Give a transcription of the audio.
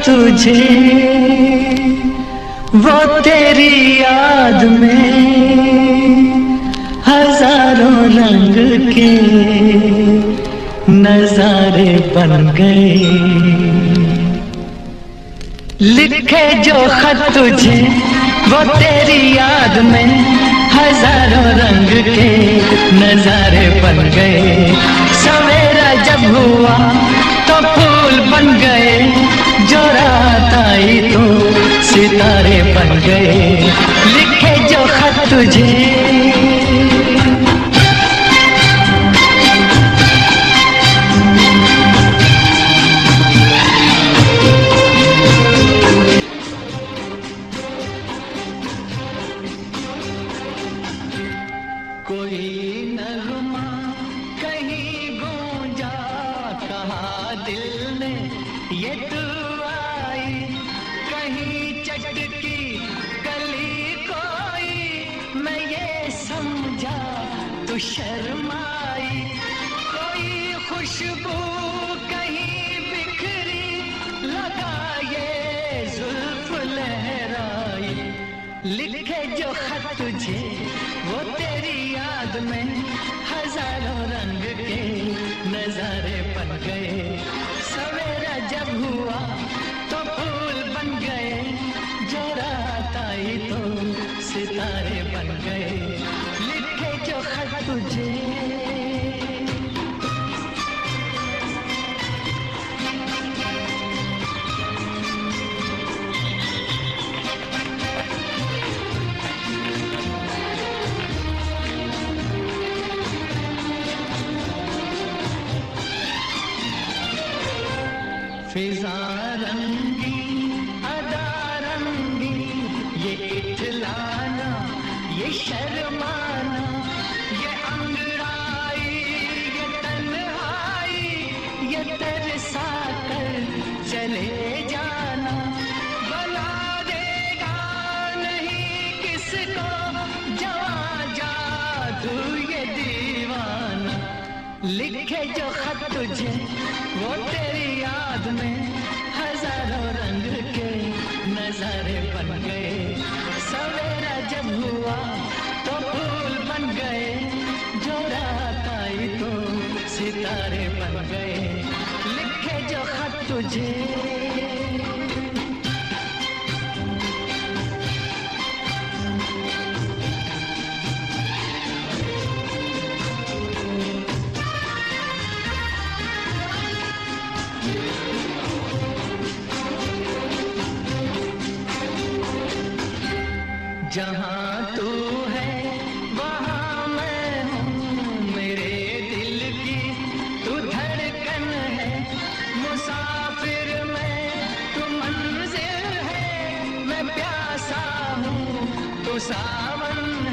तुझे वो तेरी याद में हजारों रंग के नजारे बन गए। लिखे जो खत तुझे वो तेरी याद में हजारों रंग के नजारे बन गए। सवेरा जब हुआ तो फूल बन गए, जो रात आई तो सितारे बन गए। लिखे जो खत तुझे कोई नगमा कहीं गूंजा, कहा दिल ने ये तू आई। कहीं चटकी कली कोई, मैं ये समझा तू शर्माई। कोई खुशबू कहीं बिखरी, लगा ये जुल्फ लहराई। लिखे जो खत तुझे वो तेरी याद में हजारों रंग के नजारे बन गए। सवेरा जब हुआ तो फूल बन गए, जो रात आई तो सितारे बन गए। लिखे जो खत तुझे फिजा रंगी अदा रंगी, ये इठलाना ये शर्माना, ये अंगड़ाई ये तन्हाई, ये तरसा कर चले जाना। बना देगा नहीं किसको जवां जादू ये दीवाना। लिखे जो खत तुझे वो तेरी याद में हजारों रंग के नजारे बन गए। सवेरा जब हुआ तो फूल बन गए, जो रात आई तो सितारे बन गए। लिखे जो खत तुझे जहाँ तू है वहाँ मैं हूँ, मेरे दिल की तू धड़कन है। मुसाफिर मैं तू मंजिल है, मैं प्यासा हूँ तू सावन